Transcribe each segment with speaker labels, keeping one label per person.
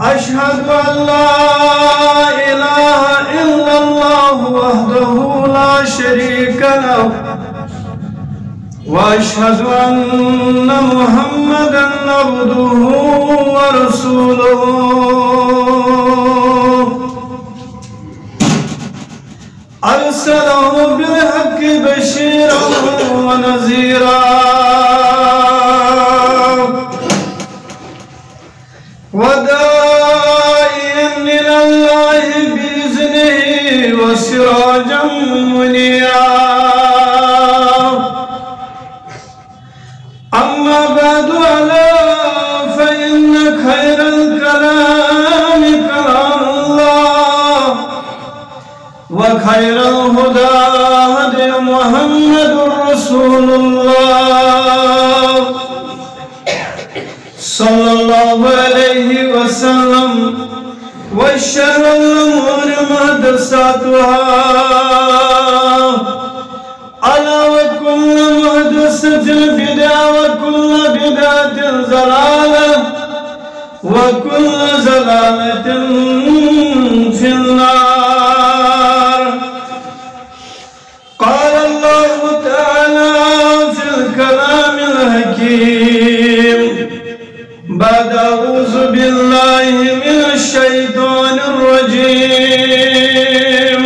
Speaker 1: أشهد أن لا إله إلا الله وحده لا شريك له وأشهد أن محمدا عبده ورسوله أرسله بالحق بشيرا ونذيرا وداعيا إلى الله بإذنه وسراجا منيرا. أما بعد فإن خير الكلام كلام الله وخير الهدى هدي محمد رسول الله صلى الله عليه وسلم وشر الأمور محدثاتها ألا وكل محدثة بدعة وكل بدعة ضلالة وكل ضلالة في النار. قال الله تعالى في الكلام الحكيم بعد أعوذ بالله من الشيطان الرجيم.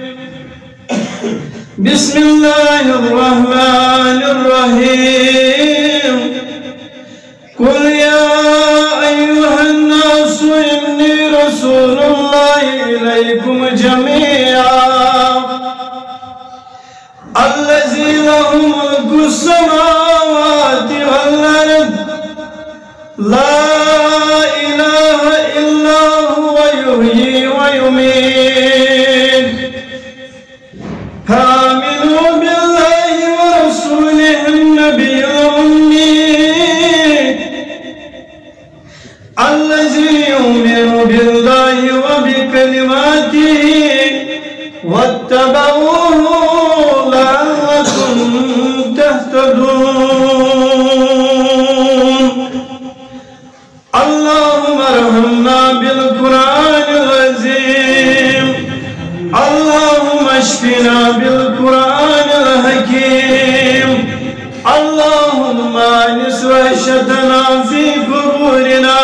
Speaker 1: بسم الله الرحمن الرحيم. قل يا أيها الناس إني رسول الله إليكم جميعا الذي له ملك السماوات والأرض لا إله إلا هو يحيي ويميت. فآمنوا بالله ورسوله النبي الأمي الذي يؤمن بالله وبكلماته واتبعوه لعلكم تهتدون. اللهم ارحمنا بالقرآن العظيم. اللهم اشفنا بالقرآن الحكيم. اللهم انس وحشتنا في قبورنا.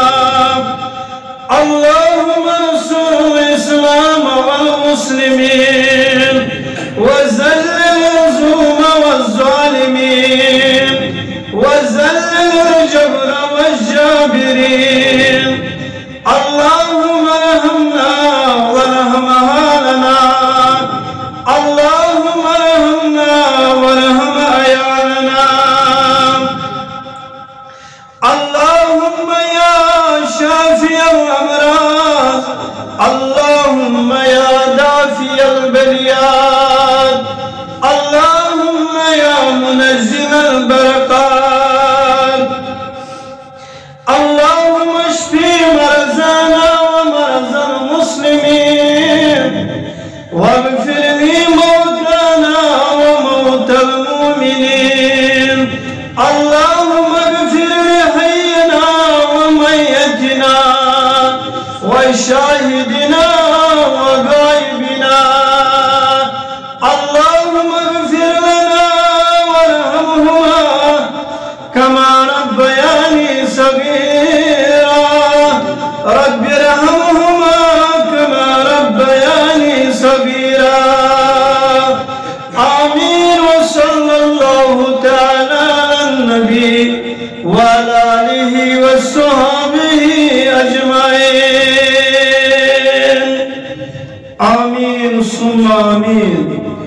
Speaker 1: اللهم انصر الإسلام والمسلمين وذلل الظلم والظالمين وذلل الجبر والجابرين. اللهم ارحمنا وارحم أهلنا. اللهم ارحمنا وارحم عيالنا. اللهم يا شافي الأمراض. اللهم يا دافي البليات. اللهم يا منزل البركات. اللهم اشفي مرضانا ومرضى المسلمين واغفر لموتانا وموتى المؤمنين. اللهم اغفر لحينا وميتنا وشاهدنا وغائبنا. اللهم اغفر لنا وارحمهما كما ربياني صغيرا. رب ارحمهما كما ربياني صغيرا. آمين. وصلى الله تعالى على النبي وعلى آله وصحبه أجمعين. آمين ثم آمين.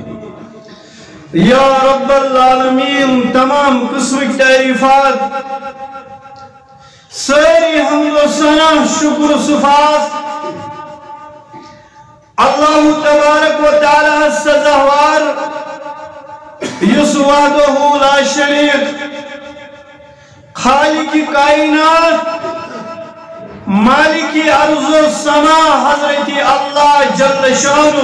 Speaker 1: या रब्बल आलमीन तमाम किस्म की तारीफात सारी हम्दो सना शुक्र सिफात अल्लाह तबारक व तआला सज़ावार युस वहदहु ला शरीक खालिक कायनात मालिक अर्ज़ व समा हज़रत अल्लाह जल्ल शानु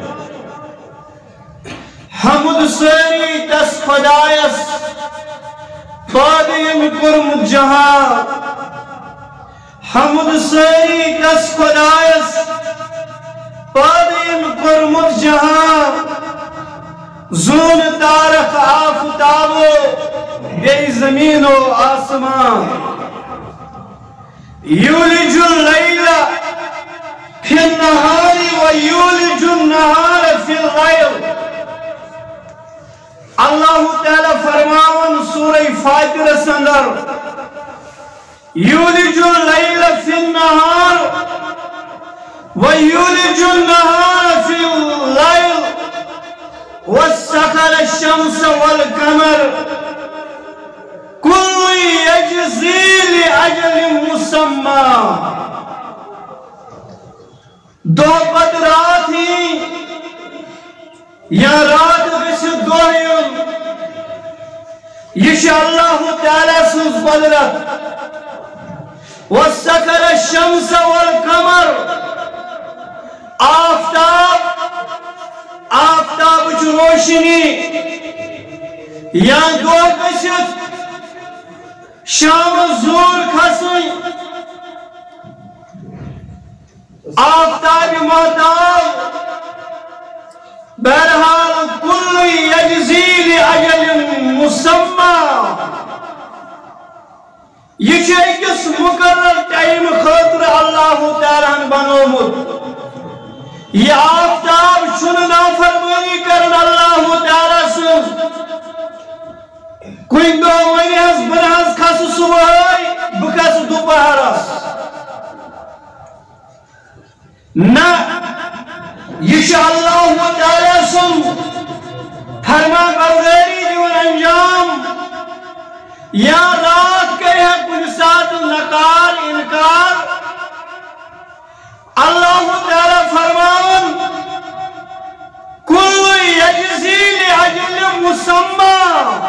Speaker 1: हमद सारी तस खुदायस पादयम कुर्म जहां حمد ساری تس خدایس پادین کرمت جہاں زون تارک آفتابو بے زمین و آسمان یولج اللیل فی النہار و یولج النہار فی اللیل اللہ تعالیٰ فرماون سورہ فاتر سندر یولج اللیل فی النہار و یولج النہار فی اللیل وسخر الشمس والقمر كل يجزي لأجل مسمى دو پت رات ہی یا رات گژھِ دۄہ یُن یہ چھِ اللہ تعالیٰ سٕنٛز قدرت وسخر الشمس والقمر آفتابٕچ روشنی یا دۄہ گٔژھِتھ شام زور کھسن آفتاب محتاب بہرحال کل یجزی لأجل مسمى یہ چھِ أکِس مقرر ٹائم خاطر اللہ تعالیٰ ہن بنومت یہ آفتاب چھُنہٕ نافرمانی کرن اللہ تعالیٰ سٕنٛز کُنہِ دۄہ وَنہِ حظ بہٕ نہٕ حظ کھسہٕ صُبحٲے بہٕ کھسہٕ دُپہرس نہ یہ چھُ اللہ تعالیٰ سُنٛد فرما برداری دِوان انجام یا رات کرِ ہے کُنہِ ساتہٕ نکار انکار اللہ تعالیٰ فرماون کُلُّ یجزی لأجل مسمى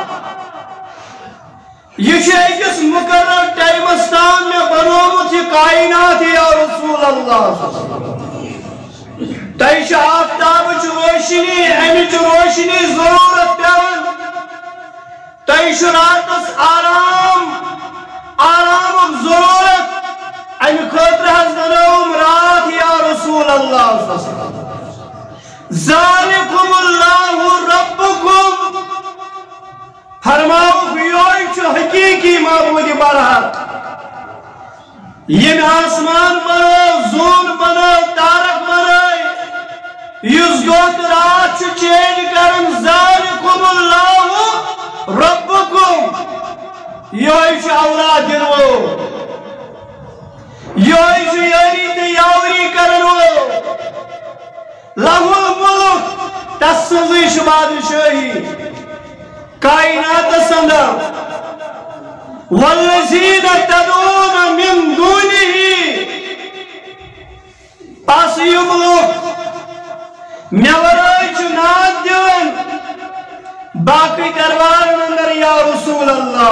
Speaker 1: یہ چھِ أکِس مقرر ٹائمس تام مےٚ بنومُت یہِ کائنات یا رسول اللہ تۄہہِ چھِ آفتابٕچ روشنی اَمِچ روشنی ضروٗرت پٮ۪وان تۄہہِ چھُ راتس آرامُک ضروٗرت اَمہِ خٲطرٕ حظ بنووُم رات یا رسول اللہ ذالکم اللہ ربکم فرماؤک یوہی چھُ حقیقی معبود برحق ییٚمۍ آسمان بنوو زوٗن بنوو تارک بنٲے یُس دۄہ تہٕ رات چھُ چینج کران ذالکم اللہ ربکم یوہی چھُ اولاد دِنہٕ وول یوہی چھُ یٲری تہٕ یاوری کرن وول لہُ الملک تس سٕنٛزٕے چھِ بادشٲہی کائناتس اندر والذین تدعون من دونہ پس یِم لوٗکھ مےٚ ورٲے چھِ ناد دِوان باقٕے دربارن اندر یا رسول اللہ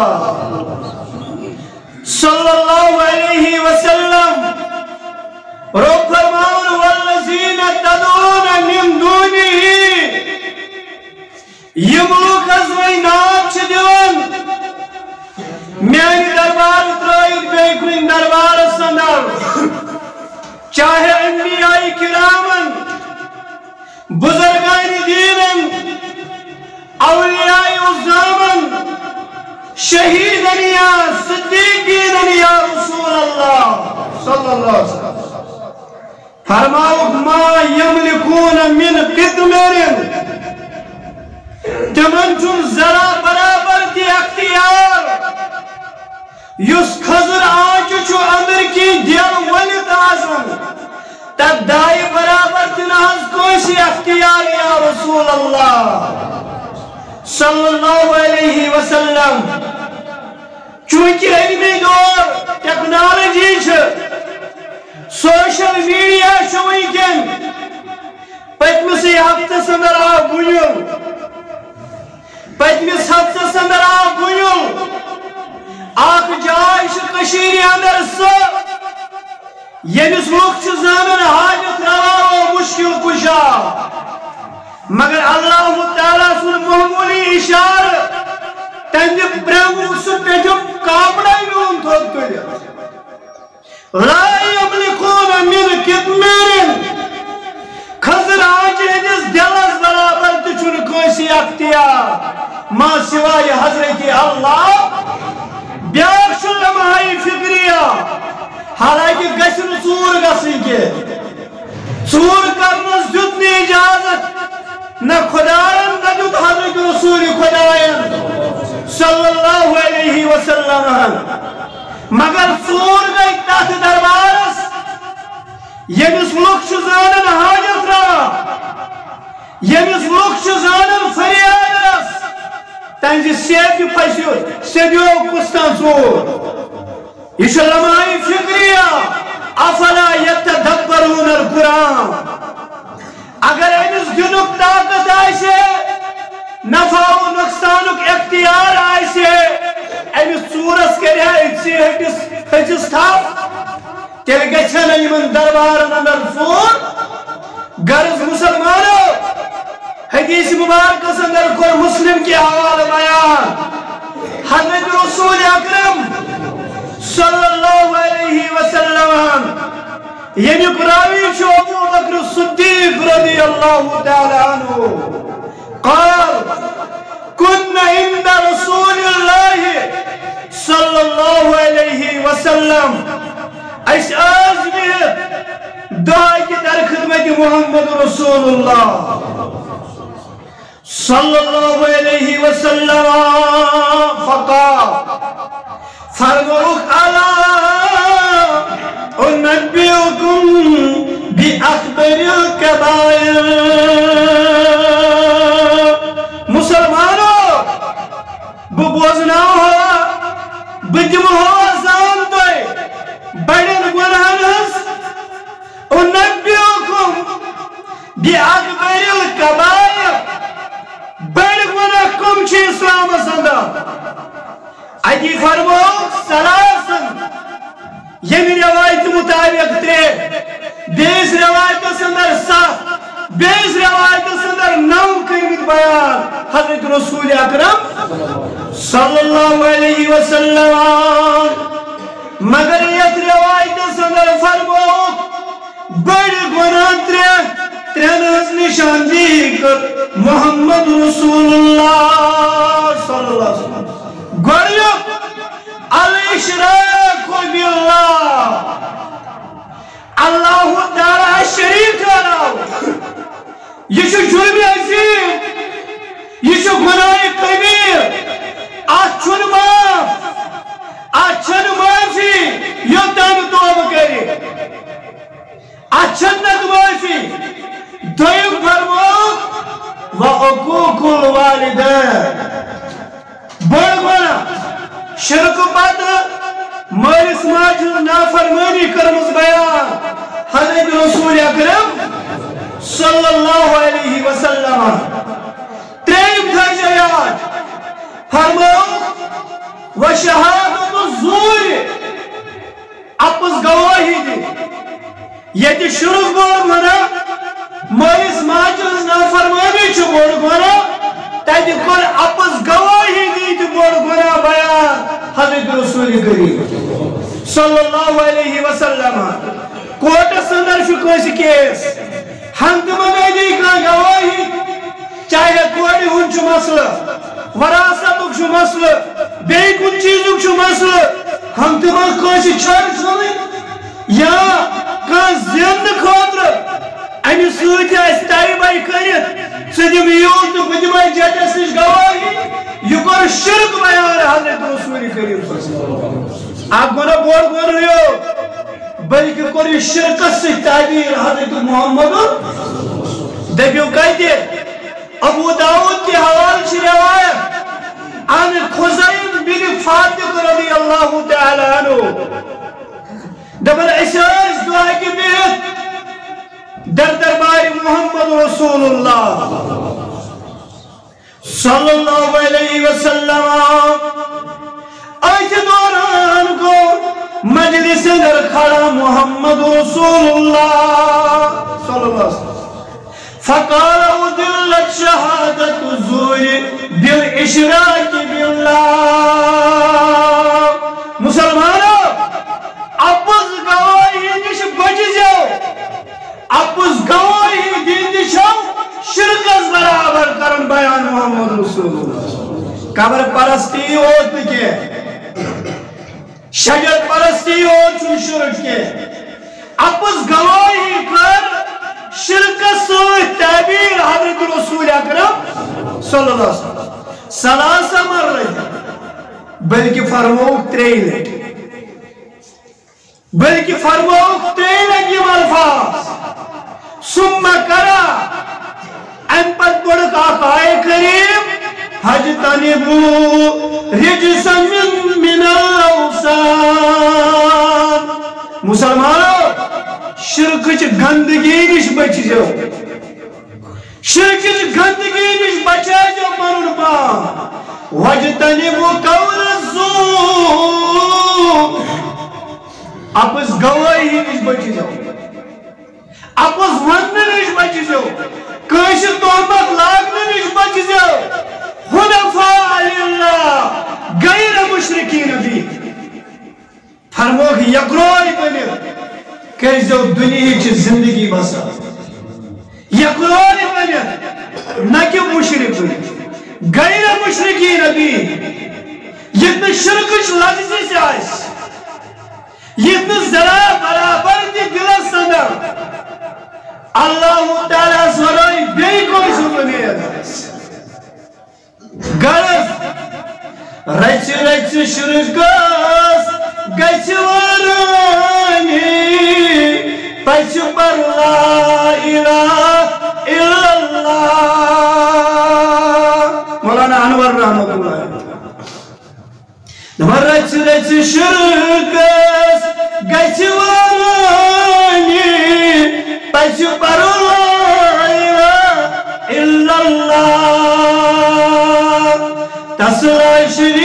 Speaker 1: صلی اللہ علیہ وسلم رب فرماون والذین تدعون من دونہ یم لوٗکھ حظ وۄنۍ ناد چھِ دِوان میانہِ دربار ترٲیِتھ بیٚیہِ کُنہِ دربارس اندر چاہے انبیاء کرامن بزرگان دینن اولیاء عظامن شہیدن یا صدیقین یا رسول اللہ صلی اللہ علیہ وسلم فرماؤک ما یملکون من قدمر تمن چھُنہٕ ذرا برابر تہِ اختیار یُس خضر آنچہِ چھُ أنٛدٕرۍ کِنۍ دِل ؤلِتھ آسان تتھ دایہِ برابر تہِ نہٕ حظ کٲنٛسہِ اختیار یا رسول اللہ صلی اللہ علیہ وسلم چونکہ علمی دور ٹیکنالوجی چھِ سوشل میڈیا چھُ وٕنکٮ۪ن پٔتمِسٕے ہفتس اندر آو بُنیُل پٔتمِس ہفتس اندر آو بُنیُل اکھ جاے چھِ کٔشیٖرِ اندر سۄ ییٚمِس لُکھ چھِ زانان حاجت روا و مشکل کشا مگر اللہ تعالیٰ سُنٛد معموٗلی اِشارٕ تہنٛدِ برٛنٛہہ سُہ پیٚٹھِم کاپڑے میون تھوٚد تُلِتھ لا یملکون من قطمیر خضر آنچہ ہندس دلس برابر تچھن کوئی اختیار ما سوائے حضرت اللہ بیاک چھو لمحائی فکریہ حالانکہ گشن ژور گسن کے ژور کرنس دیتنی اجازت نہ خدایان نہ دیت حضرت رسول خدایان صلی اللہ علیہ وسلم مگر ژور گئی تحت دربارس یمس لوک چھ زانن حاجت را یمس لوک چھ زانن فریادس تنجی سیفی پسیو سیدیو کستان ژور یہ لمحائی فکریہ افلا یتدبرون القرآن اگر امس دنک طاقت آئیسے نفع و نقصانک اختیار آئیسے امس ژورس کریا اتسی ہٹس تھاپ تیل گچھن یمن دربارن اندر ژور غرض مسلمانو حدیث مبارکس اندر کور مسلم کی حوالہ بیان حضرت رسول اکرم صلی اللہ علیہ وسلم یمیک راوی چھو ابو بکر صدیق رضی اللہ تعالی عنہ قال كنا عند رسول الله صلی اللہ علیہ وسلم اس آزمیت دعائی کی در خدمت محمد رسول اللہ صلی اللہ علیہ وسلم فقال فرموک اللہ انبیوکم بی اخبر الکبائر مسلمانوں ببوزناو ہوا بدم ہوا زان دوئے بڑن گناہنس انبیوکم بی اخبر الکبائر بڑ گناہ کم چھ اسلام سندہ اجی فرمو سلاسن یمی روایت مطابق ترے بیس روایت سندر سات بیس روایت سندر نو کرمت بیان حضرت رسول اکرم صلی اللہ علیہ وسلم مگر یہ روایت سندر فرمو بڑ گناہ ترینز نشاندی کر محمد رسول اللہ صلی اللہ علیہ وسلم گوڑیو الاشراق باللہ اللہ تعالی شریک کرو یہ چھو جرم عظیم یہ چھو گناہ کبیر آچھن معافی یہ تم توبہ کرے آچھن معافی دویم فرمو وعقوق الوالدین بڑ گناہ شرک پت مالس ماجد نافرمانی کرمز بیان حضرت رسول اکرم صلی اللہ علیہ وسلم تریم درجیات فرمو وشہادت الزور اپس گواہی دی یہ شرک بڑ گناہ مالس ماجد نافرمانی چھ بڑ گناہ تیجی کن اپس گواہی دی تو بڑ گناہ بیان حضرت رسول کریم صلی اللہ علیہ وسلم کوٹ سندر شکوش کیس ہم تمہیں دی کن گواہی چاہے کوڑی ہن چھو مسئلہ وراثتک چھو مسئلہ بے کن چیزک چھو مسئلہ ہم تمہیں کوئی چھڑ سنے یا کن زند خاطر امی سوچ ہے تائبائی کرت سدیم یون تو بدیمائی جیٹس نش گواہی یہ کر شرک بیان حضرت رسول کریم صلی اللہ علیہ وسلم آپ گناہ بوڑ گن رہو بلکہ کر شرک سے تعبیر حضرت محمد دبیو کہتے ابو داؤد کی حوال چھ روایت عن خزائن بن فاتق رضی اللہ تعالی عنہ دبر احساس دعا کی بیت در دربار محمد رسول اللہ صلی اللہ علیہ وسلم آیت دوران کو مجلس در کھڑا محمد رسول اللہ صلی اللہ علیہ وسلم فقال ادلت شہادت الزور بالاشراک باللہ مسلمانوں اپس گواہ رسول اللہ قبر پرستی ہوت کے شجر پرستی ہوت شرک کے اپس گواہی کر شرک سوت تعبیر حضرت رسول اکرم صلی اللہ علیہ وسلم سلاسہ مرہ بلکہ فرموک تریلے بلکہ فرموک تریلے کی الفاظ ثم کرا ان پر پڑک آقائے کریم حجتنبو رجسا من الاوثان مسلمانوں شرک گندگی نش بچ جو شرک گندگی نش بچا جو پنن پان وجتنبو قول الزور اپس گواہی نش بچ جو اپس ون نش بچ جو کاشر تحمت لاگن نش بچ جو حنفاء للہ غیر مشرکین بھی فرموک یکروئی بنیو کیس جو دنیا کی زندگی بسا یکروئی بنیو نکی مشرک بنیو غیر مشرکین بھی یتن شرکش لفظی سے آئیس یتن ذرا برابر دی دل سندر اللہ تعالیٰ سورائی بے کوئی سبنی ادھائیس غرض رچ رچ شرکاس گچ ورانی پچ پر لا الہ الا اللہ مولانا انور رحمت اللہ رچ رچ شرکاس گچ ورانی پچ پر لا الہ الا اللہ تسلا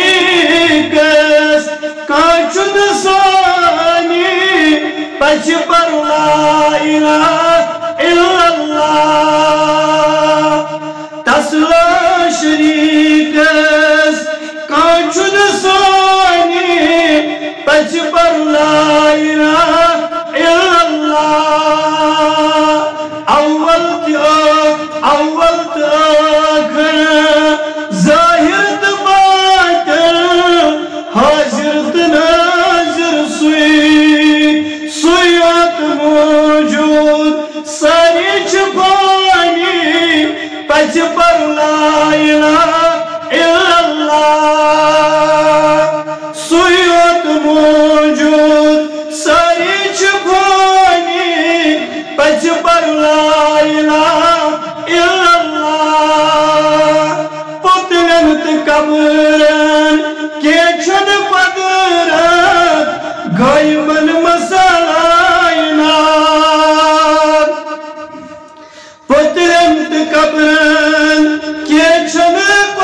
Speaker 1: شریکس کانچن سانی پچ پر لا الہ الا اللہ تسلا شریکس کانچن سانی پچ پر لا الہ الا اللہ اول تآخر ظاہر باطل حاضر تناظر سویات موجود ساری چھپانی پچ پر لا الہ الا اللہ سویات موجود ساری چھپانی پچ پر لا الہ الا اللہ پتلنت قبرن کے چھن قدرت غیبن مسائنات پتلنت قبرن کے چھن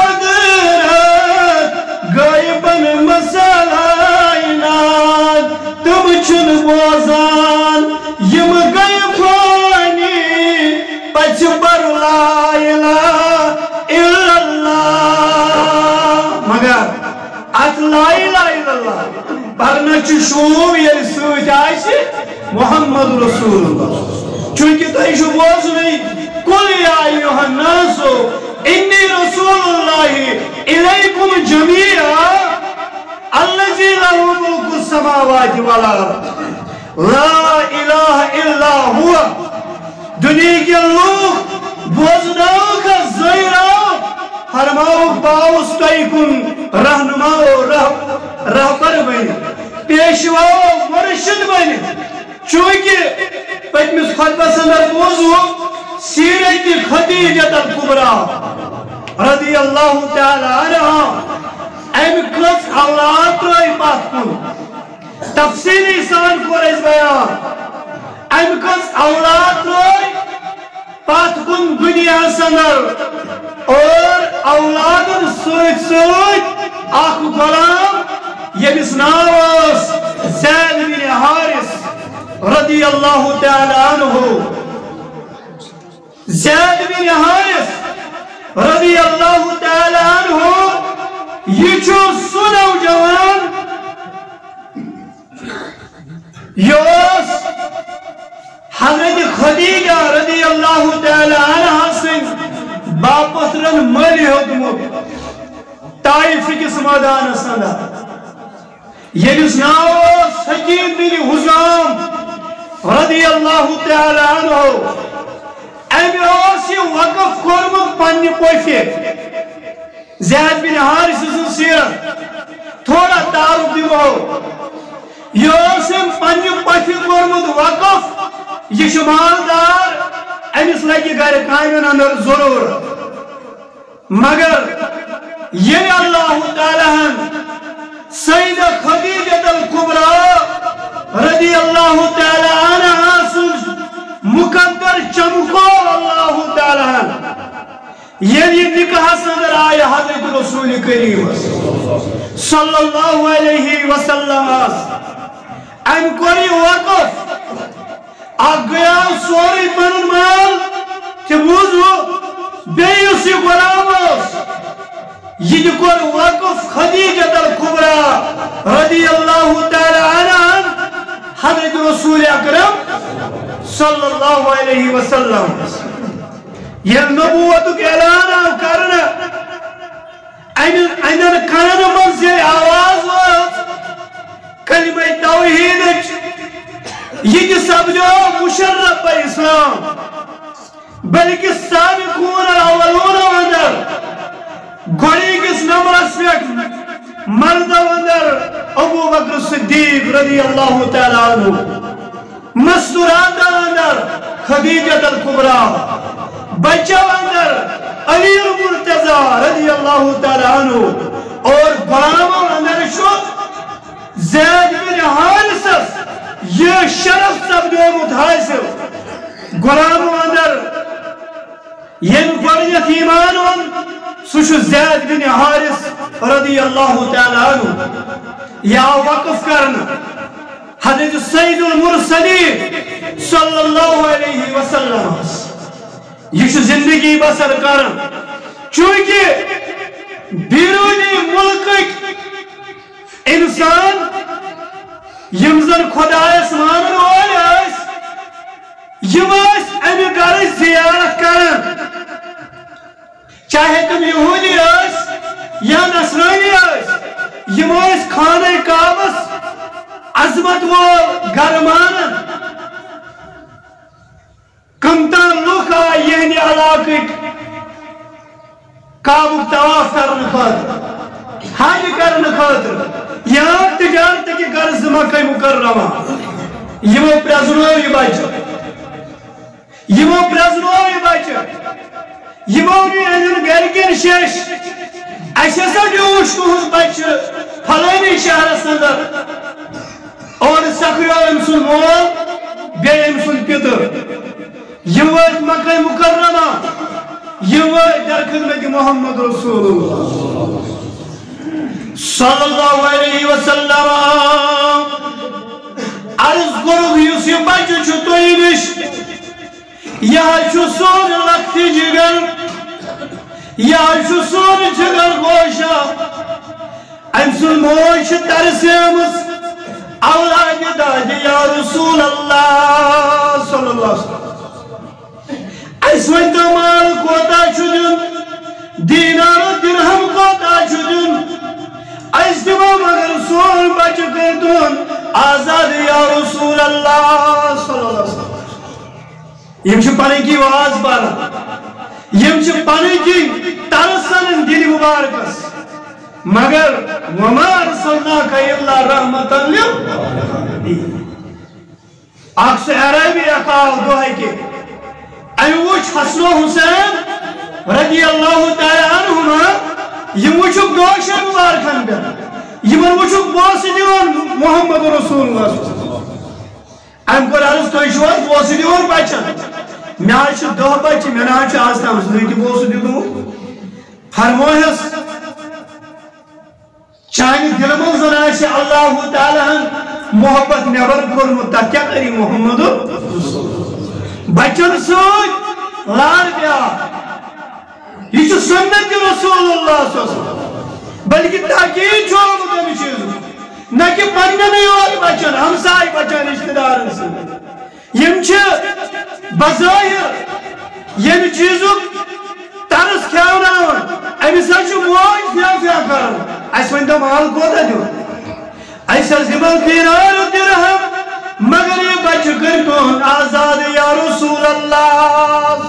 Speaker 1: قدرت غیبن مسائنات تم چھن بوزان یم غیبانی پچ پر لا الہ الا اللہ مگر ات لا الہ الا اللہ پرنچ شوم یل سوت آسی محمد رسول اللہ چونکہ تیشو بوزنی قل یا ایوہ الناسو انی رسول اللہ الیکم جمیعا الذی لہ ملک السماوات والارض لا الہ الا ہوا دنیا کے لوگ بوزناؤ کا زیراؤ فرماؤ باؤس تیکن رہنماؤ رہبر بنی پیشواؤ مرشد بنی چونکہ پتمس خطبہ سندر موضوع سیرت خدیجہ الکبریٰ رضی اللہ تعالی عنہ ایم کس اولاد روئی بات کن تفصیلی سان کو اس بیان ایم کس اولاد روئی بات کن دنیا سندر اور اولاد سوچ آخ غلام یمس ناوس زید بن حارث رضی اللہ تعالی عنہ زید بن حارث رضی اللہ تعالی عنہ یہ چھو سنو جوان یوس حضرت خدیجہ رضی اللہ تعالی عنہ سے باپترن ملی حکمت طائف کس میدان سندا یلس ناو حکیم بن حزام رضی اللہ تعالی عنہ امی وقف کورمت پنہ پوفہ زید بن حارث سن سیرت تھوڑا تعارف دمو یہ پنہ پوفہ کورمت وقف یہ مالدار امس لگہ گھر کامن اندر ضرور مگر یہ اللہ تعالی سیدہ خدیجہ الکبریٰ رضی اللہ تعالی عنہ سن مقدر چمکو اللہ تعالی عنہ یہ نکاح اندر آئے حضرت رسول کریم صلی اللہ علیہ وسلم ام کوری وقف گیا سوری پنن مال کہ بوزو بیسی غلام یہ کور وقف خدیجہ الکبریٰ رضی اللہ تعالی عنہ حضرت رسول اکرم صلی اللہ علیہ وسلم یہ نبوت کے اعلان کرنا اینن کان من سے آواز کلمہ توحید یہ سبجو مشرف اسلام بلکہ سابقون الاولون اندر گوڑی کس نمبرس پہ مرد اندر ابو بکر صدیق رضی اللہ تعالی عنہ مستورات اندر خدیجہ الکبریٰ بچہ اندر علی المرتضی رضی اللہ تعالی عنہ اور غلام اندر شو زید بن حارث یہ شرف سبجو متحاصل غلام اندر یہ گوڑیت ایمان سوش زید بن حارث رضی اللہ تعالی عنہ یا وقف کرنا حضرت سید المرسلین صلی اللہ علیہ وسلم یہ زندگی بسر کرنا چونکہ بیرونی ملک انسان یمزن خدایس مانن وول یم امی گھر زیارت کرن چاہے تم یہودی یا نصرانی یم خانہ کعبس عظمت وول گھر مانن کمتان لوک آئی یہنی علاقہ کعبک طواف کرن خاطر حج کرن خاطر یا تجارت کی غرض مکہ مکرمہ یمو پرزنو یہ بچہ یمو نی گرکن شش اسا ڈیوش تہذ بچہ فلانی شہرس اندر اور سکریو ام سن مول بی ام سن پتر یم وات مکہ مکرمہ یم وات در خدمت محمد رسول اللہ صلی اللہ علیہ وسلم عرض کرو یس یہ بچہ چھ تہی نش یہ سون لکھتی جگر یہ سون جگر گوشا ام سن موش ترسیمس اولاد داد یا رسول اللہ صلی اللہ علیہ وسلم اس وقت مال کوتا چدن دینار و درہم کوتا چدن اس دمو مگر سون بچ کردن آزاد یا رسول اللہ صلی اللہ علیہ وسلم یم چھ پانی کی واز بارا یم چھ پانی کی ترسن دل مبارکس مگر وما ارسلناک الا رحمتا للعالمین اکس عربی اقال دوہے کے ایوچ حسن و حسین رضی اللہ تعالی عنہما یم وچھک دوشن مبارکن بیر یمن وچھک بوسی دیون محمد رسول اللہ ام کر عرض تو شوز بوسی دیون بچن میں آج دہ بچ میں آج آج تام زندگی بوسی دیون فرموہس چانی دل من زناش اللہ تعالی محبت نبر کرمت تا کیا کری محمد بچن سوچ لار بیا یہ سنت رسول اللہ صلی اللہ علیہ وسلم بلکہ تاکید چھوڑ مدنی چیز نہ کہ پنن یور بچن ہمسائی بچن رشتہ دارن سے یم چھ بظاہر یم چیزک ترس کھیوناون امس موج فیا کر اس ون تو مال کوتا دیو اس زمن دینار درہم مگر یہ بچ کر کون آزاد یا رسول اللہ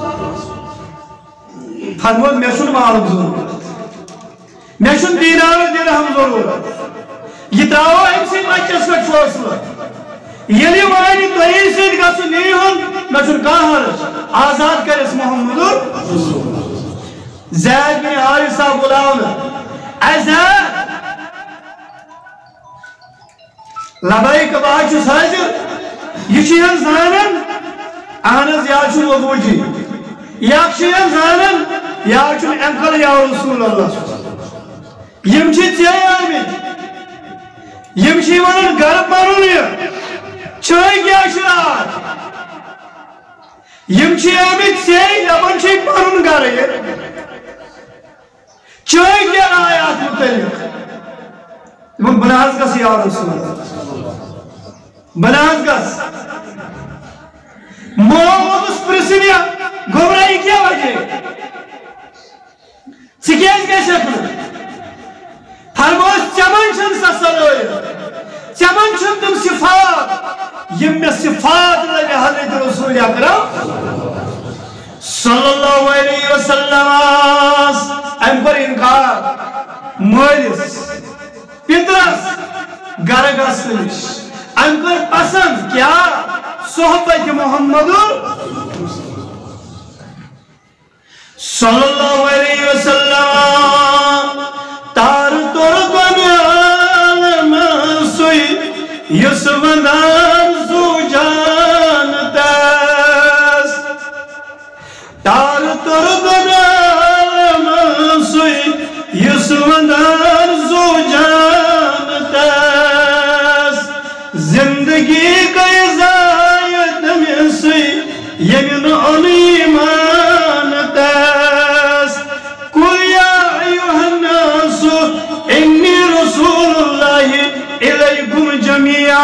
Speaker 1: فرمود میں شن مال ضرورت میں شن دینار درہم ضرورت یہ تراؤ امسی بچس پہ فیصلہ یلی وانی توہی سید گسو نہیں ہوں میں شن کہاں حرش آزاد کر اس محمد زید بن حارثہ بلاؤنا اے زید لبائک باچس حاضر یہ چیئن زانن آنز یا چون ابو جی یا چیئن زانن یا چون انکل یا رسول اللہ یم چی تیائی آمین یم چی ونن گرب مانون یہ چائی کیا شرار یم چی آمین تیائی لبن چی مانون گر یہ چائی کیا آیات متعلق من بناز گس یا رسول اللہ بناز گس موت پرسنیا گمراہی کیا وجہ سکیز کے شکل فرموز چمن چھن سسلوئی چمن چھن تم صفات یم میں صفات لگے حضرت رسول اکرم صلی اللہ علیہ وسلم ام پر انکار مولس پترس گرگس نش ام پر پسند کیا صحبت محمد صلی اللہ علیہ وسلم تار تردن عالم سوئی یسوندان زو جانتاس تار تردن عالم سوئی یسوندان زو جانتاس زندگی کئی زائد میں سوئی یمن علیمان تاس قل یا ایوہ الناس انی رسول اللہ الیکم جمیعا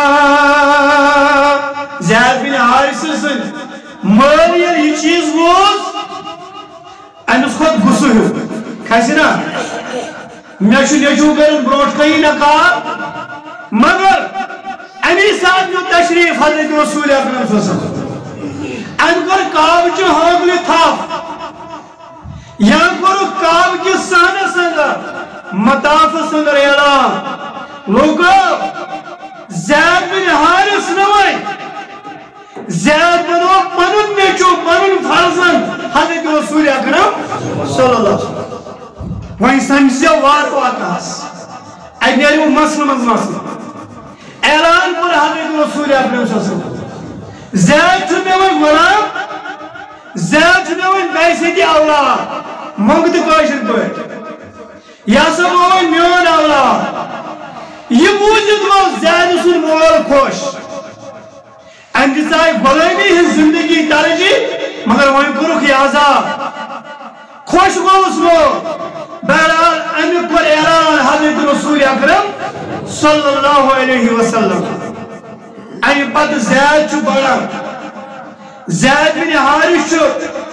Speaker 1: زید بن حارث سن مالیر یہ چیز بوز انس خود گسو ہو کھائیسینا میں شو نیچو کرن بروٹ کئی نکار مگر امی ساتھ جو تشریف حضرت رسول اکرم صلی اللہ علیہ وسلم انکر کعب جو حاغلی تھا یہاں کرو کعب کی سانے سندر مطاف سندر اعلان لوگو زید بن حارث نوائی زید بنو پنن نیچو پنن فرزن حضرت رسول اکرم صلی اللہ علیہ وسلم وہیں سنجزیا وار واقعاس اگنیری وہ مسلم اعلان پر حضرت رسول اکرم صلی اللہ علیہ وسلم زید چھنوین غلام زید چھنوین بیسیتی اولاد منگت کاشن پوئے یا سب ہوئے میون اولاد یہ موجود وہ زید سن مول خوش اندسائی بلائی ہے زندگی ترجی مگر وہیں کرو کی عذاب خوش وہ اس وہ بہرحال امی پر اعلان حضرت رسول اکرم صلی اللہ علیہ وسلم ای پت زید چھو بڑا زید بن حارث چھو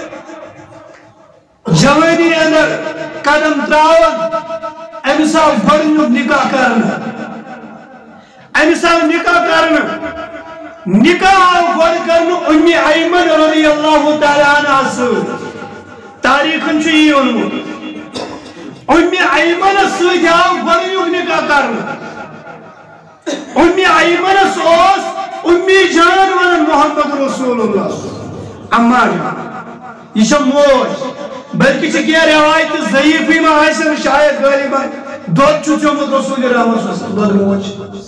Speaker 1: جوانی اندر قدم تراؤن امسا بڑنو نکاح کرنا امسا نکاح کرنا نکاح بڑ کرنا امی ایمن رضی اللہ تعالیٰ عنہ سر تاریخن چھو یہ انہوں امی ایمن سر جاؤ بڑنو نکاح کرنا امی ایمن سوس امی جان ونن محمد رسول اللہ اما جان یہ چھو موج بلکہ چھو کیا روایت ضعیفی میں حیثر شاید غالبا دود چھو مد رسول رحمت صلی اللہ علیہ وسلم موج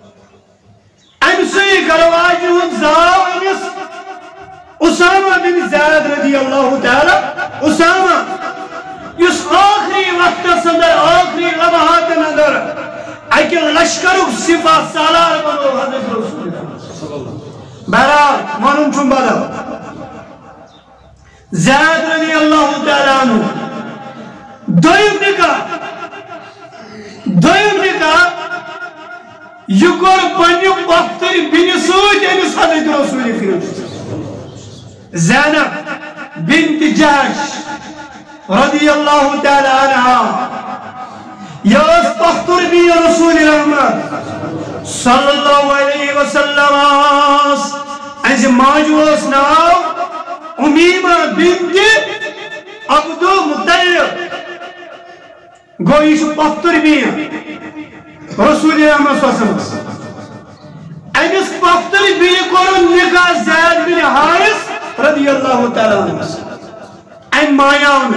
Speaker 1: امسی کرواج ہم زاو امس اسامہ بن زید رضی اللہ تعالی اسامہ اس آخری وقت سندر آخری لمحات اندر ایک لشکرک صفات سالار بنو حضرت رسول بہرحال مانون چون بادا زید رضی اللہ تعالیٰ عنہ دویم نکاح یکور پنیو بختر بین سوچ امس حضرت رسول کریم زینب بنت جہش رضی اللہ تعالی عنہ یاس پختر بھی رسول رحمت صلی اللہ علیہ وسلم از ماجوس ناو امیمہ بنت عبد المطلب گو یہ پختر بھی رسول رحمت صلی اللہ علیہ وسلم امس پختر بھی کور نکاح زید بن حارث رضی اللہ تعالی عنہ ام مایاون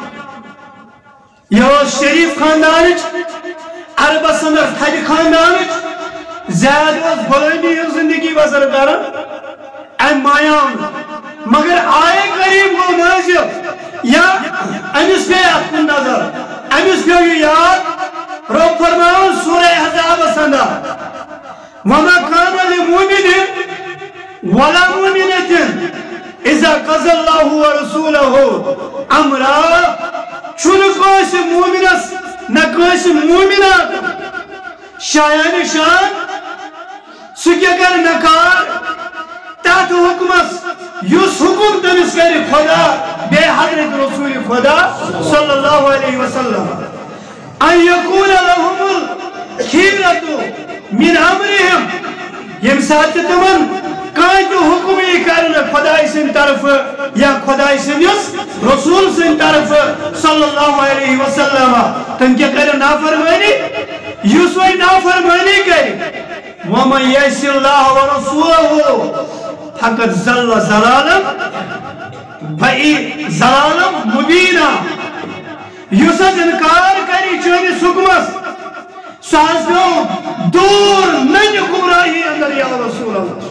Speaker 1: یہ شریف خاندان عرب سندر تھد خاندان زید غلامی زندگی بسر کران ام مایاون مگر آئے کریم گو نازل یا امس پہ اتن نظر امس پہ یاد رب فرماؤں سورہ حزاب سندر وما كان لمؤمن ولا مؤمنة إذا قضى الله ورسوله أمرا چون کوش مومنس نکوش مومنات شایان شان سکر نکار تحت حکمس یس حکم تمس کر خدا بے حضرت رسول خدا صلی اللہ علیہ وسلم ان یکون لهم الخیرت من امرهم یم ساتھ تمن کائیں تو حکم یہ کرنا خدای سن طرف یا خدای سن رسول سن طرف صلی اللہ علیہ وسلم تم کیا کرے نافرمانی یوسوئی نافرمانی کرے وَمَنْ يَعْصِ اللَّهَ وَرَسُولَهُ فَقَدْ ضَلَّ ضَلَالًا بَعِيدًا ضَلَالًا مُبِينًا یوسف انکار کری چونی حکمس ساز گو دور نج گمراہی اندر یا رسول اللہ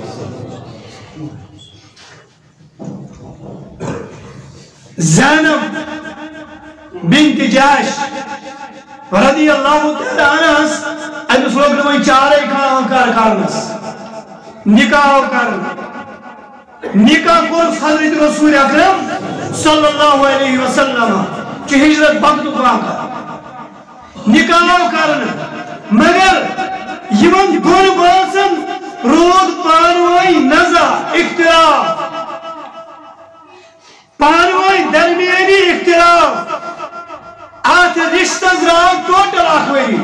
Speaker 1: زینب بنت جاش رضی اللہ تعالی عنہ امس لوگ نمائی چارے کارنس نکاح کرن نکاح کور حضرت رسول اکرم صلی اللہ علیہ وسلم چی ہجرت بغدو واقع نکاح کرن مگر یمن گون باسن رود پانوئی نزا اختلاف پانوئی درمیانی اختلاف آت رشتہ زراؤ ٹوٹل آخوری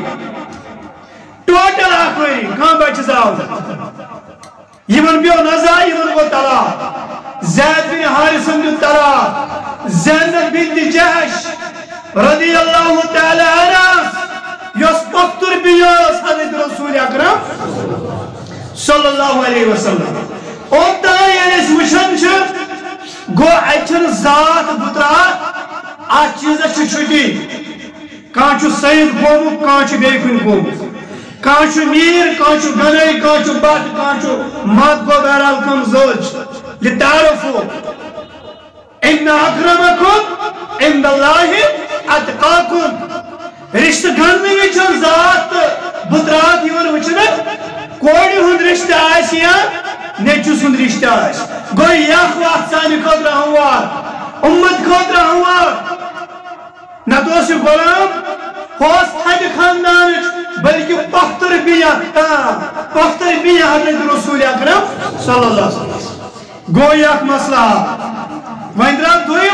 Speaker 1: کہاں بچ زاؤ یمن بیو نزا یمن کو طلاق زید بن حارث بن طلاق زینب بنت جحش رضی اللہ تعالی عنہ یس پختر بیوس حضرت رسول اکرم صلی اللہ علیہ وسلم اور تائین اس مشن چھ گو ایچن ذات بطرات آج چیزہ چھوٹی کانچو سید گومو کانچو بیکن گومو کانچو میر کانچو گنائی کانچو بات کانچو مات کو بہرحال کم زوج لتعرفو ان اکرمکم ان اللہ اتقاکم رشتہ گھرنے میں چون ذات بطرات یون وچنت کوڑی ہند رشتہ آئیسی یا نیچو سند رشتہ آئیس گوئی یاخ وقت سانی خودرہ ہوا امت خودرہ ہوا نہ تو سے غلام ہوس حج خاندانچ بلکہ پختر بیا حضرت رسول اکرم صلی اللہ علیہ وسلم گوئی اک مسئلہ ویندرہ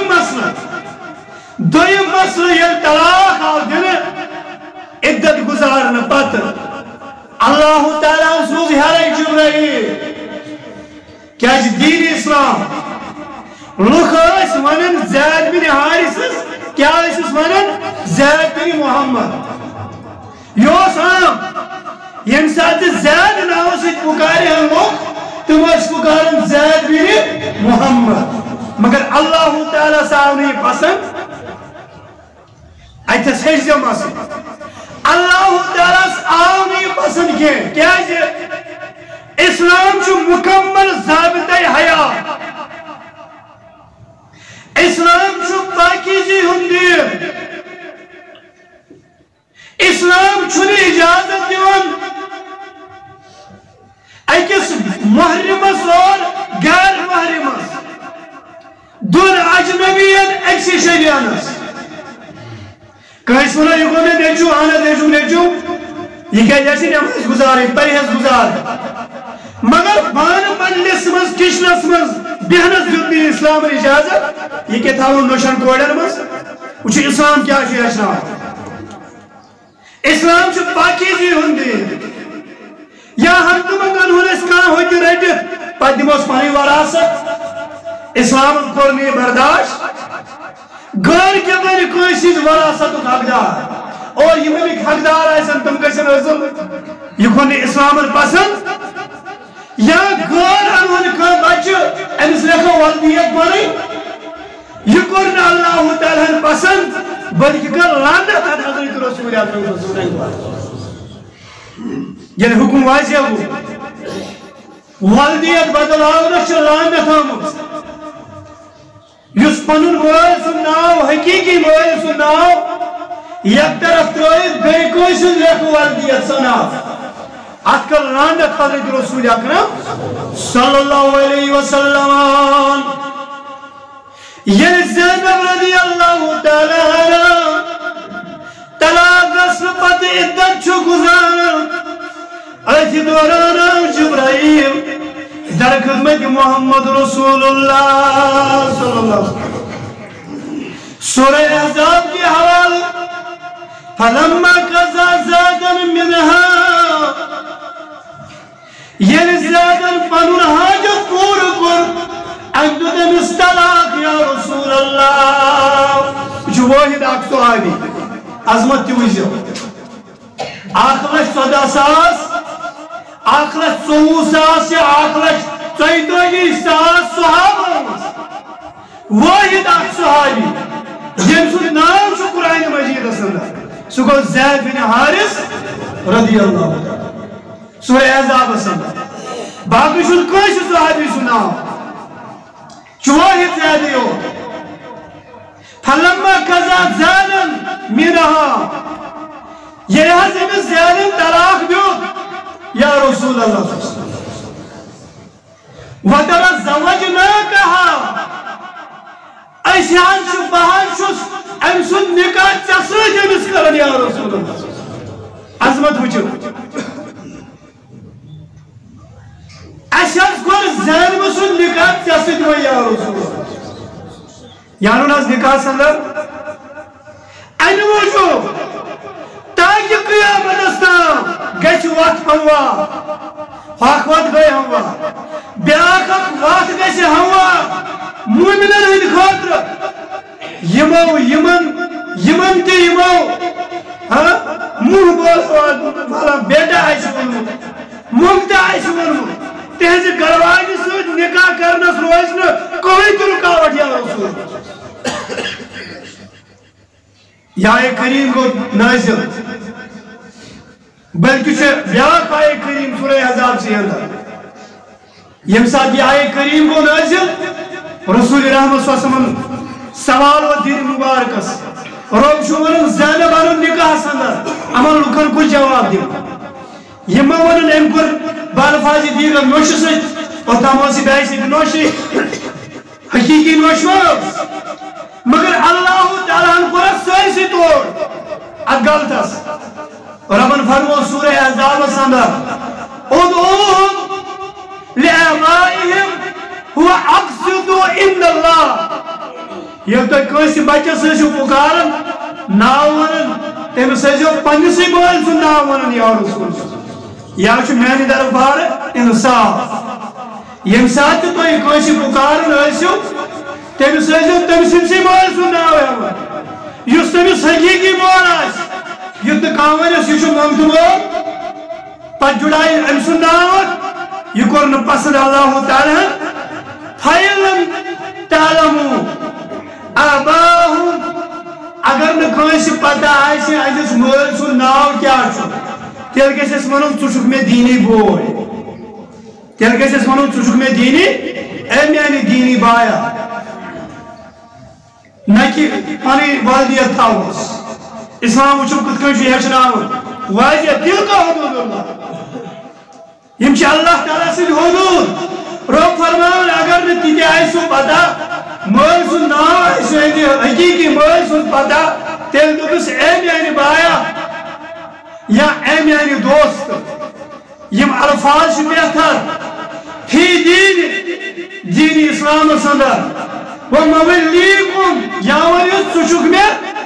Speaker 1: دویم مسئلہ یہ طلاق آو دن عدت گزارن پتر اللہ تعالیٰ سوز ہرے جبرائیل کیا دین اسلام لوگ اس ونن زید بن حارث کیا اس ونن زید بن محمد یوس عام یم ساتھ زید ناو سے پکارے ہیں لوگ تم اس پکارن زید بن محمد مگر اللہ تعالیٰ صاحب نے پسند ایتھا سجدہ مسئلہ اللہ تعالیٰ صاحب نے پسند کیا اسلام جو مکمل ضابطہ حیات اسلام جو پاکیزی ہندی اسلام چھنے اجازت دیون ایکس محرمس اور غیر محرمس دون اجنبیت ایکسی شریانس کہاں ونا یہ گونے نیچو آنا نیچو یہ کہا جیسی نماز گزارے پریحز گزار مگر بان مجلس مز کشنس مز بہنس دیتی اسلام اجازت یہ کہ تھا وہ نوشن کوڑر مز وچھ اسلام کیا ہیچنا اسلام چھ پاکیزی ہندی یا ہم تمہیں ہن اس کان ہوتی رٹت پتہ دموس پنی وراثت اسلام کورنی برداشت غیر کے بری کوئی چیز وراثت حقدار اور یہ بھی حقدار آسن تم گژھن ٲسِن یہ کھون اسلام پسند یا غیر انہن کانٛہہ بچہ أمِس لیکھو ولدیت بنٕنۍ یہ کور نہٕ اللہ تعالیٰ ہن پسند بلکہ کر لعنت حضرت رسول اللہ یعنی حکم واضح ہو والدیت بدلاونس چھ لعنت آمٕژ یس پنن مول سن ناو حقیقی مول سن ناو یک طرف ترٲیِتھ بیٚیہِ کٲنٛسہِ ہُنٛد لیکھو والدیت سناو ات کر لعنت حضرت رسول اکرم صلی اللہ علیہ وسلم یعنی زینب رضی اللہ تعالی عنہ طلاق گژھنہٕ پتہٕ عدت چھُ گزاران أتھۍ دوران آو جبرائیل در خدمت محمد رسول اللہ صلی اللہ علیہ وسلم سورہ احزاب کی حوالہ فلما قضا زادن منها یعنی زادن پنن حاجت پور کر اندو دمس طلاق یا رسول اللہ جو واحد اکھ صحابی عظمت تیوزیو 1,14,000 1,14,000 یا 1,34,000 صحابہ واحد اکھ صحابی یم سن نام چھ قرآن مجید اندر سہ گو زید بن حارث رضی اللہ عنہ سورہ احزاب اندر باقی چھن کٲنٛسہِ صحابی سن نام چھ واحد زید یو فلما قضا زادن منها یہ حض امس زیادن طلاق دیوت یا رسول اللہ وَتَرَزَّوَجْنَاكَهَا ایسیان چھ بہان چھس ام سن نکاح چسرت امس کرن یا رسول اللہ عظمت وچھو ایسیان کور زینب سن نکاح چسرت و یا رسول اللہ یعنی ناز نکاح سندر این وچھو تاکہ قیامت استان گچ وقت ہوا حق وقت گئی ہوا بیاکھ وقت گچ ہوا مومنن ہند خاطر یمن تے یمو منہ بول بیٹا آئیس ونمت ممتا آئیس ونمت تہذ گرواجہ سۭتۍ نکاح کرنس روز نہٕ کوئی تہِ رکاوٹ یا رسول یا کریم کو نازل بلکہ چھ بیاکھ آئے کریم سورہ احزاب سے اندر یم ساتھ یہ آئے کریم کو نازل رسول رحمت صلی اللہ علیہ وسلم سوال و دین مبارکس رب شمرن زینب انن نکاح سندر امن لکن کو جواب دیم یم ونن ام کر بالفاظ دیگر نوش سچ اور تماسی بیسی نوشی حقیقی نوش مگر اللہ تعالیٰ ان کو سائنسی توڑ اگلتس ربن فرمو سورہ احزاب سندر ادعوهم لآبائهم هو اقصد عند اللہ یہ تو کوئی بچہ سے پکارن ناونن تم سے پنسی بول سن ناونن یا رسول یا چھ میانی دربار انصاف یم ساتھ تو کوئی پکارن ایسو تم سے تم سنسی بول سن ناونن یس تمس حقیقی بول آس یہ کامس یہ ممتو پتہ جڑائی ام سن ناوت یہ کور پسند اللہ تعالیٰ فَإِلَّمْ تَعْلَمُوا آبَاهُمْ اگر نکانسی پتہ آئیسی آئیس مول سن ناو کیا چھو تیل کیسے منم چوشک میں دینی بوئی تیل کیسے منم چوشک میں دینی ایم یعنی دینی بایا نکی پانی والدیت تھاوس اسلام وچھو کت کنشی ہیچناون واضح دل کا حدود اللہ یم چھ اللہ تعالیٰ سے حدود رب فرمان اگر نتیجہ آئیسو پتا مول سن ناو آئیسو حقیقی مول سن پتا تیل دوبس ایم یعنی بایا یا ایم یعنی دوست یم الفاظ بہتر فی دین اسلام سندر ومولیکم یا ویت سچک میں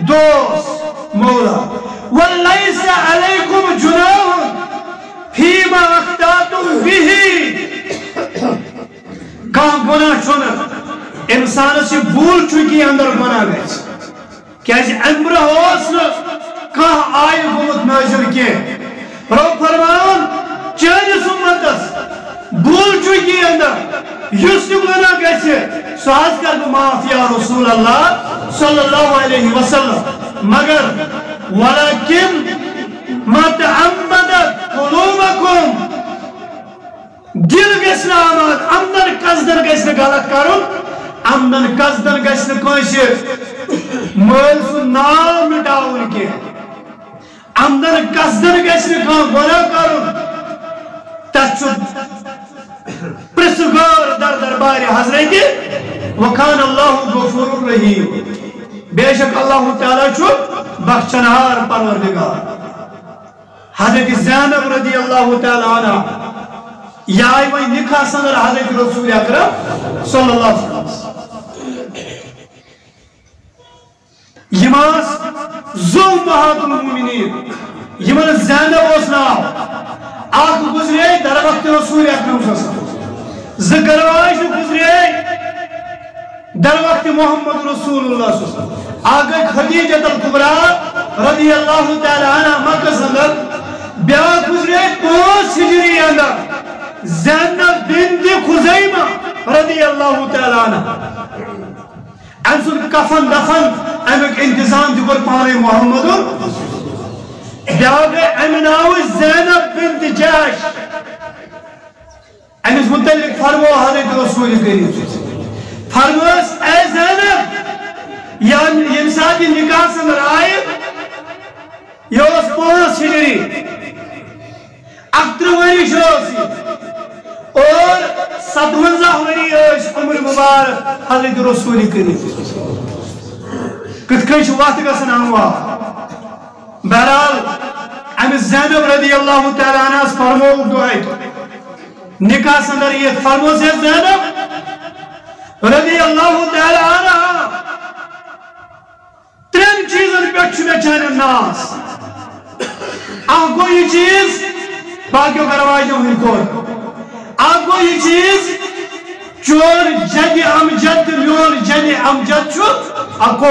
Speaker 1: دوست مولا وَلَيْسَ عَلَيْكُمْ جُنَاحٌ فِيمَا أَخْطَأْتُمْ بِهِ کہاں گناہ چھونا انسان سے بھول چکی اندر گناہ گئے کیازِ امبر ہوسن کہاں آئے گمت نازل کے رو فرمان چانس امتس بھول چکی اندر یس گناہ گئے سواز کر دو معاف یا رسول اللہ صلی اللہ علیہ وسلم مگر وَلَكِنْ مَا تَعَمَّدَتْ قُلُوبَكُمْ دل گژھِ نہٕ آماد عمدن قصدن گژھِ نہٕ غلط کرُن عمدن قصدن گژھِ نہٕ کٲنٛسہِ مٲلۍ سُنٛد ناو مٹاوُن کینٛہہ عمدن قصدن گژھِ نہٕ کانٛہہ گۄناہ کرُن تتھ چھُ پرٛژھگار در دربارِ حضرتِ وَكَانَ اللَّهُ غَفُورٌ رَحِيمٌ بے شک اللہ تعالیٰ چھُ بخشنہار پروردگار حضرت زینب رضی اللہ تعالیٰ عنہ یا آئی وہی نکاح سندر حضرت رسول اکرم صلی اللہ علیہ وسلم یماس زو مہات المومنین یمن زینب اس ناو آگ گزرے در وقت رسول اکرم صلی اللہ علیہ وسلم ذکرواش گزرے در وقت محمد رسول اللہ صلی اللہ علیہ وسلم آگے خدیجت الکبرى رضی اللہ تعالی عنہ مکہ سندر بیاہ گزرے 5 ہجری اندر زینب بنت خزیمہ رضی اللہ تعالی عنہ ام سن کفن دفن امیک انتظام دکر پانے محمد بیاہ امناو زینب بنت جاش امس متعلق فرمو حضرت رسول کریم فرموس اے زینب یم ساتھ نکاح سندر آئے یہ 5 ہجری 18 وری شروع اور 57 وری عمر مبارک حضرت رسول کریم کت کش وقت گسن انوا بہرحال امس زینب رضی اللہ تعالی عنہ فرمو دعائی نکاح سندر یہ فرمو سے زینب رضی اللہ تعالی عنہ 3 چیزن پہ میں چاہنے ناس آپ کو یہ چیز باقیوں کا رواجوں ہی کون آپ کو یہ چیز چور جد امجد میون جد امجد چھو اکو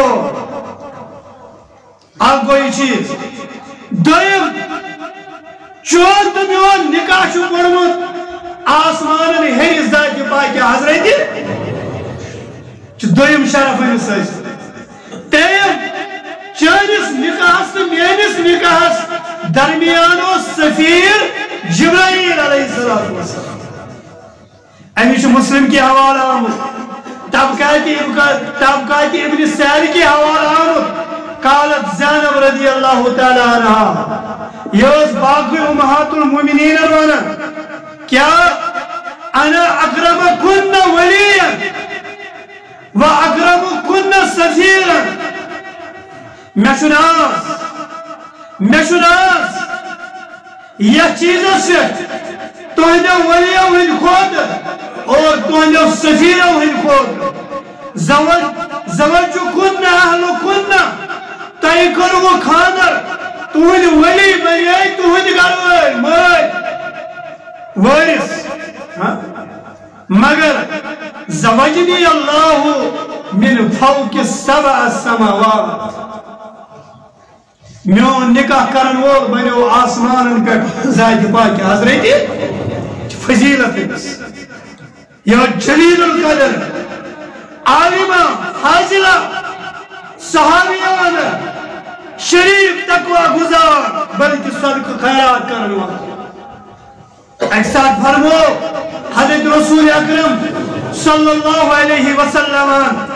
Speaker 1: آپ کو یہ چیز دویم چور تو میون نکاح چھو پڑھمت آسمان ہے ذات پاک حضرت دویم شرف ہے سائز تیم چانس نکاحس میانس نکاحس درمیانو سفیر جبرائیل علیہ السلام امیش مسلم کی حوالہ آمد طبقات ابن سعید کی حوالہ آمد قالت زینب رضی اللہ تعالی عنہ یوز باقی امہات المومنین اروانا کیا انا اقربکن ولیا و اقربکن سفیرا میں شناس یہ چیزوں سے تہندے ولیوں ہند خود اور تہندے سفیروں ہند خود زوج کن اہل کن تئی کرو خاندر تہند ولی بنے تہند گھر وارث مگر زوجنی اللہ من فوق 7 السماوات میون نکاح کرن وول بنو آسمان پہ ذات پاک حضرت فضیلت یا جلیل القدر عالمہ حاضلہ صحابیان شریف تقوی گزار بلکہ صدق خیرات کرن وول ایک ساتھ فرمو حضرت رسول اکرم صلی اللہ علیہ وسلم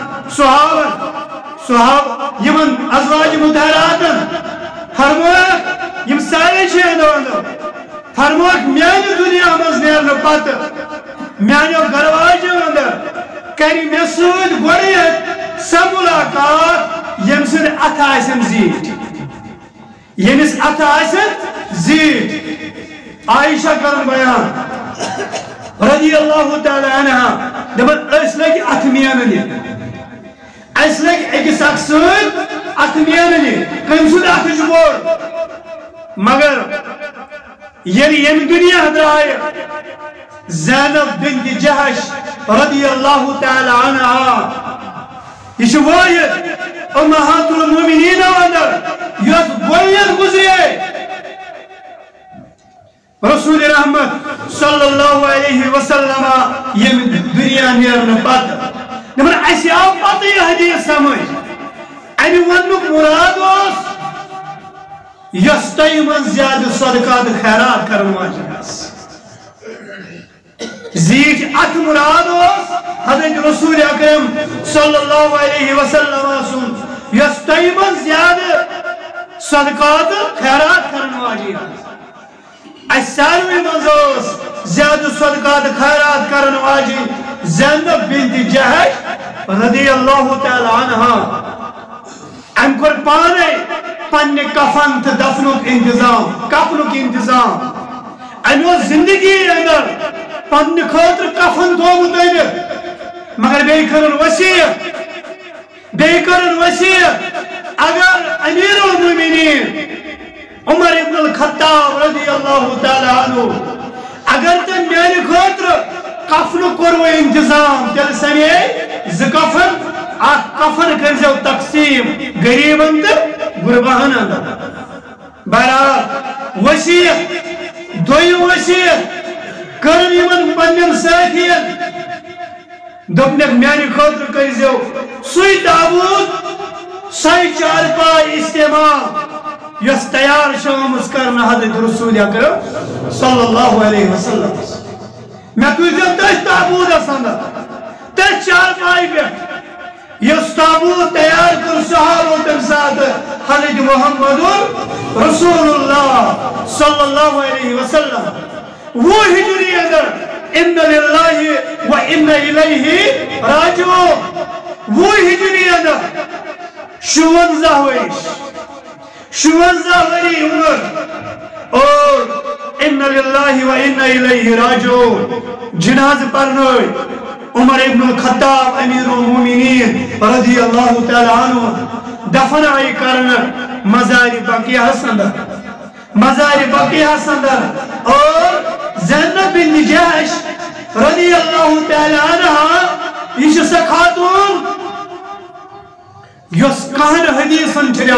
Speaker 1: صحاب یمن ازواج مطہرات فرموک یم سارے شہد ہوندو فرموک میانی دنیا مز نیرن پت میانیو گرواجو اندر کری میں سود گوڑیت سب ملاقات یم سن اتھاسن زیٹ یمس اتھاسن زیٹ عائشہ کرن بیان رضی اللہ تعالی عنہ دبن اس لگی اتھ میانن اس لگ اکس اک سۭتۍ اتھ میننہِ کٔمۍ سُنٛد اتھ چھُ بوٚڑ مگر ییٚلہِ ییٚمہِ دُنیا درٛایہِ زینب بنت جہش رضی اللہ تعالی عنہا یہ چھُ وٲحد امہات المؤمنین اندر یۄس گۄڈنیٚتھ گُزرے رسول رحمت صلی اللہ علیہ وسلم ییٚمہِ دُنیا نیرنہٕ پتہٕ دپان اَسہِ آو پتہٕ یہِ حدیث سمجھ اَمہِ وننُک مراد اوس یۄس تۄہہِ منٛز زیادٕ صدقات خیرات کرن واجِنۍ آسہِ زیٖٹھ اتھ مراد اوس حضرت رسول اکرم صلی اللہ علیہ وسلم سُنٛد یۄس تۄہہِ منٛز زیادٕ صدقات خیرات کرن واجِنۍ آسہِ اَسہِ ساروٕے منٛز ٲس زیادٕ صدقات خیرات کرن واجِنۍ زینب بنت جہش رضی اللہ تعالی عنہا أمۍ کوٚر پانے پننہِ کفن تہٕ دفنُک انتظام کفنُک انتظام أمۍ اوس زندگی اندر پننہِ خٲطرٕ کفن تھومُت أنِتھ مگر بیٚیہِ کٔرٕن وصیت اگر امیر المؤمنین عمر ابن الخطاب رضی اللہ تعالی عنہ اگر تٔمۍ میانہِ خٲطرٕ کفنُک کوٚروٕ انتظام تیٚلہِ سمے زٕ کفن اکھ کفن کٔرزیٚو تقسیٖم غریٖبن تہٕ غُرباہن اندر بہرحال وصیت دوٚیِم وصیت کٔرٕن یِمن پننٮ۪ن سٲتھین دوٚپنکھ میانہِ خٲطرٕ کٔرزیٚو سُے تابوت سۄے چارپاے استعمال یۄس تیار چھِ آمٕژ کرنہٕ حضرت رسول اکرم صلی اللہ علیہ وسلم مےٚ تُلزیٚو تٔتھۍ تابوٗتس اندر تٔتھۍ چارپایہِ پٮ۪ٹھ یۄس تابوت تیار کٔر سۄ ہاوو تمہِ ساتہٕ حضرت محمد رسول اللہ صلی اللہ علیہ وسلم وہ ہجری اندر ان للہ و ان الیہ راجعون وہ ہجری اندر 56 ؤری عمر اور ان للہ و ان الیہ راجعون جناز پرنٲے عمر ابن الخطاب امیر المؤمنین رضی اللہ تعالی عنہ دفن آئی کرنا مزار بقیہ اندر اور زینب بنت جہش رضی اللہ تعالی عنہ یہ چھِ سۄ خاتون یۄس کہن حدیثن چھِ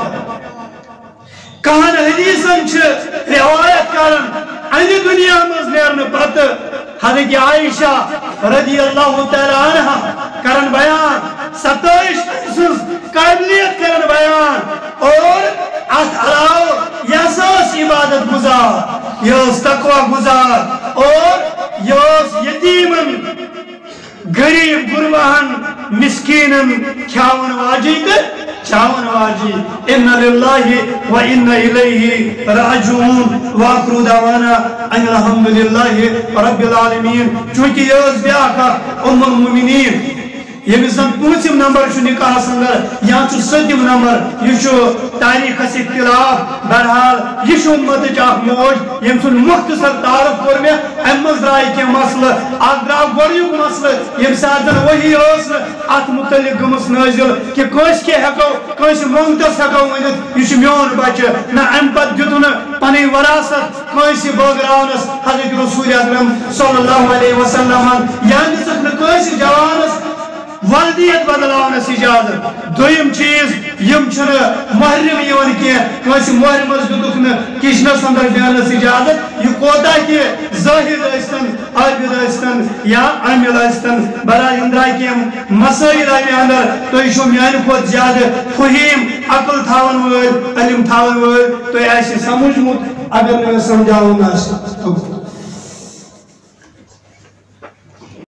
Speaker 1: روایت کرن انہِ دنیا منٛز نیرنہٕ پتہٕ حضرت عائشہ رضی اللہ تعالی عنہ کرن بیان ستائش سنز قابلیت کرن بیان اور ات علاوہ یہ ٲس عبادت گزار یہ ٲس تقوی گزار اور یہ ٲس یتیمن غریب غرباہن مسکینن کھیاون واجی تہٕ چاون واجی ان للہ و ان الیہ راجعون واخر دعوانا ان الحمدللہ رب العالمین چونکہ یہ ٲس بیاکھ اکھ ام المؤمنین ییٚمِس زن 5م نمبر چھُ نکاحس اندر یا چھُ 7م نمبر یہ چھُ تاریخس اختلاف بہرحال یہ چھُ اُمتٕچ اکھ موج ییٚمہِ سُنٛد مختصر تعارف کوٚر مےٚ امہِ منٛز درٛاے کینٛہہ مسلہٕ اکھ درٛاو گۄڈنیُک مسلہٕ ییٚمہِ ساتہٕ زن وحی ٲس نہٕ اتھ متعلق گٔمٕژ نٲزِل کہِ کٲنٛسہِ کیٛاہ ہٮ۪کو کٲنٛسہِ مۄنٛگتس ہٮ۪کو ؤنِتھ یہِ چھُ میون بچہٕ نہ امہِ پتہٕ دیُت نہٕ پنٕنۍ وراثت کٲنٛسہِ بٲگراونس حضرت رسول اکرم صلی اللہ علیہ وسلمن یا دِژٕکھ نہٕ کٲنٛسہِ جوانس والدیت بدلاونس اجازت دویم چیز یم چھنہٕ محرم یِوان کینٛہہ کٲنٛسہِ محرمس دِتُکھ نہٕ کچنس اندر بیہنس اجازت یہِ کوتاہ تہِ زٲہد ٲسۍتن عابد ٲسۍتن یا عامل ٲسۍتن بہرحال یِم درٛاے کینٛہہ مسٲیل امہِ اندر تُہۍ چھِو میانہِ کھۄتہٕ زیادٕ فہیٖم عقل تھاون وٲلۍ علم تھاون وٲلۍ تۄہہِ آسہِ سمجھمُت اگر نہٕ سمجھاوُن آسہِ